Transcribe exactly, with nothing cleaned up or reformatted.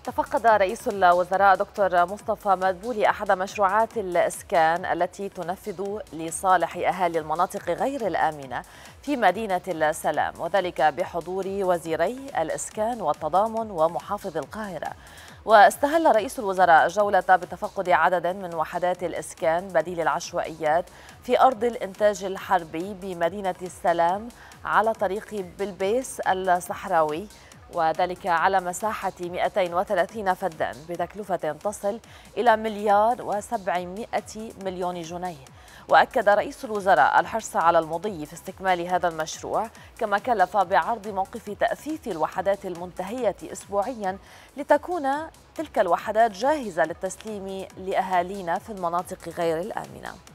تفقد رئيس الوزراء دكتور مصطفى مدبولي أحد مشروعات الإسكان التي تنفذ لصالح أهالي المناطق غير الآمنة في مدينة السلام، وذلك بحضور وزيري الإسكان والتضامن ومحافظ القاهرة. واستهل رئيس الوزراء الجولة بتفقد عدد من وحدات الإسكان بديل العشوائيات في أرض الإنتاج الحربي بمدينة السلام على طريق بلبيس الصحراوي، وذلك على مساحة مئتين وثلاثين فدان بتكلفة تصل إلى مليار وسبعمائة مليون جنيه. وأكد رئيس الوزراء الحرص على المضي في استكمال هذا المشروع، كما كلف بعرض موقف تأثيث الوحدات المنتهية أسبوعيا لتكون تلك الوحدات جاهزة للتسليم لأهالينا في المناطق غير الآمنة.